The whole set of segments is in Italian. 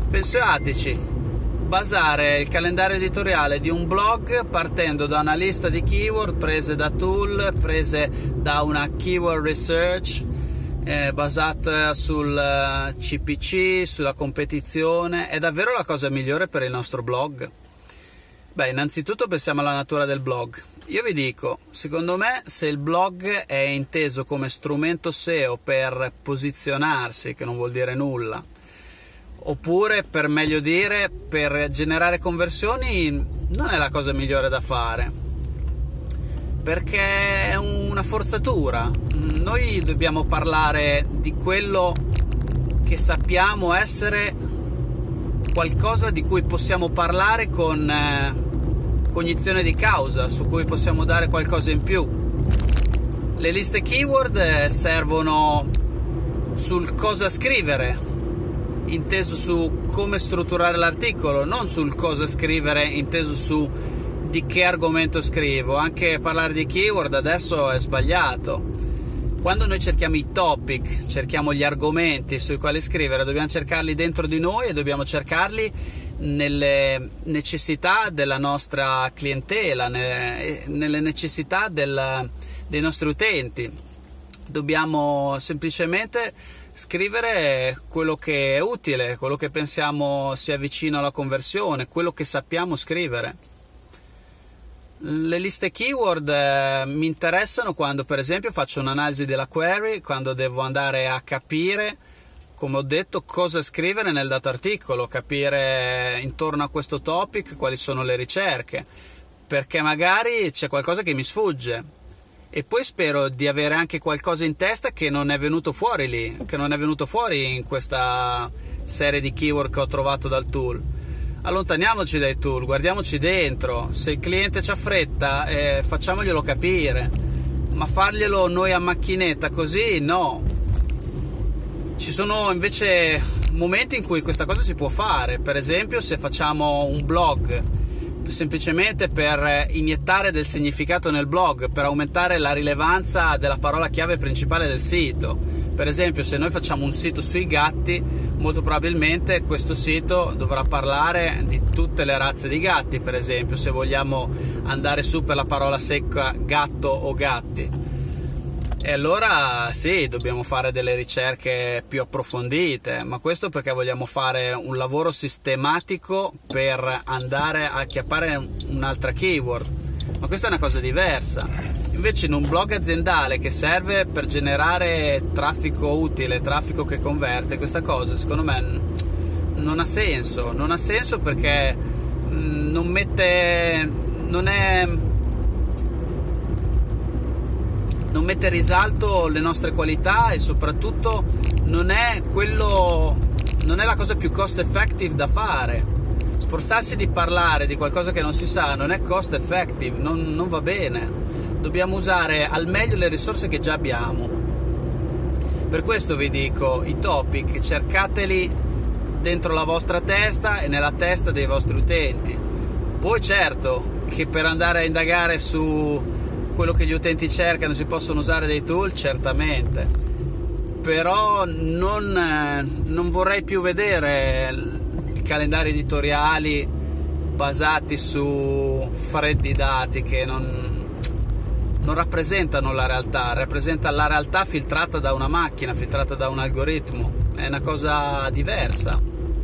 Pensateci, basare il calendario editoriale di un blog partendo da una lista di keyword prese da tool, prese da una keyword research basata sul CPC, sulla competizione, è davvero la cosa migliore per il nostro blog? Beh, innanzitutto pensiamo alla natura del blog. Io vi dico, secondo me, se il blog è inteso come strumento SEO per posizionarsi, che non vuol dire nulla, oppure, per meglio dire, per generare conversioni, non è la cosa migliore da fare, perché è una forzatura. Noi dobbiamo parlare di quello che sappiamo essere qualcosa di cui possiamo parlare con cognizione di causa, su cui possiamo dare qualcosa in più. Le liste keyword servono sul cosa scrivere, inteso su come strutturare l'articolo, non sul cosa scrivere inteso su di che argomento scrivo. Anche parlare di keyword adesso è sbagliato. Quando noi cerchiamo i topic, cerchiamo gli argomenti sui quali scrivere, dobbiamo cercarli dentro di noi e dobbiamo cercarli nelle necessità della nostra clientela, nelle necessità dei nostri utenti. Dobbiamo semplicemente scrivere quello che è utile, quello che pensiamo sia vicino alla conversione, quello che sappiamo scrivere. Le liste keyword mi interessano quando, per esempio, faccio un'analisi della query, quando devo andare a capire, come ho detto, cosa scrivere nel dato articolo, capire intorno a questo topic quali sono le ricerche, perché magari c'è qualcosa che mi sfugge e poi spero di avere anche qualcosa in testa che non è venuto fuori lì, che non è venuto fuori in questa serie di keyword che ho trovato dal tool. Allontaniamoci dai tool, guardiamoci dentro. Se il cliente c'ha fretta, facciamoglielo capire, ma farglielo noi a macchinetta così no. Ci sono invece momenti in cui questa cosa si può fare. Per esempio, se facciamo un blog semplicemente per iniettare del significato nel blog, per aumentare la rilevanza della parola chiave principale del sito. Per esempio, se noi facciamo un sito sui gatti, molto probabilmente questo sito dovrà parlare di tutte le razze di gatti, per esempio, se vogliamo andare su per la parola secca gatto o gatti. E allora sì, dobbiamo fare delle ricerche più approfondite, ma questo perché vogliamo fare un lavoro sistematico per andare a acchiappare un'altra keyword, ma questa è una cosa diversa. Invece in un blog aziendale che serve per generare traffico utile, traffico che converte, questa cosa secondo me non ha senso, perché non mette risalto le nostre qualità e soprattutto non è la cosa più cost effective da fare. Sforzarsi di parlare di qualcosa che non si sa non è cost effective, non va bene. Dobbiamo usare al meglio le risorse che già abbiamo. Per questo vi dico, i topic cercateli dentro la vostra testa e nella testa dei vostri utenti. Poi certo che per andare a indagare su quello che gli utenti cercano si possono usare dei tool, certamente, però non vorrei più vedere i calendari editoriali basati su freddi dati che non rappresentano la realtà, rappresenta la realtà filtrata da una macchina, filtrata da un algoritmo, è una cosa diversa.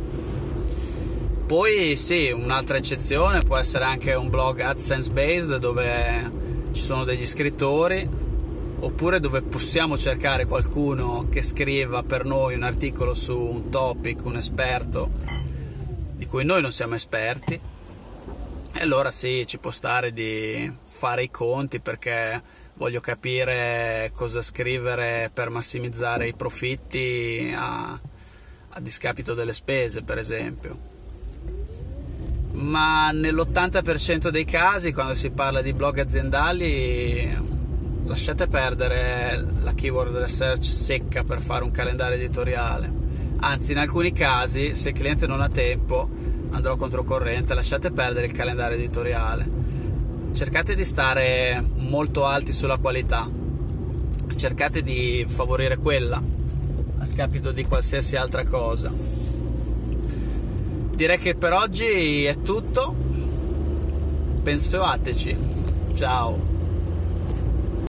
Poi sì, un'altra eccezione può essere anche un blog AdSense based dove ci sono degli scrittori, oppure dove possiamo cercare qualcuno che scriva per noi un articolo su un topic, un esperto di cui noi non siamo esperti, e allora sì, ci può stare di fare i conti perché voglio capire cosa scrivere per massimizzare i profitti a discapito delle spese, per esempio. Ma nell'80% dei casi, quando si parla di blog aziendali, lasciate perdere la keyword research secca per fare un calendario editoriale. Anzi, in alcuni casi, se il cliente non ha tempo, andrò controcorrente, lasciate perdere il calendario editoriale. Cercate di stare molto alti sulla qualità, cercate di favorire quella a scapito di qualsiasi altra cosa. direi che per oggi è tutto. Pensateci. Ciao.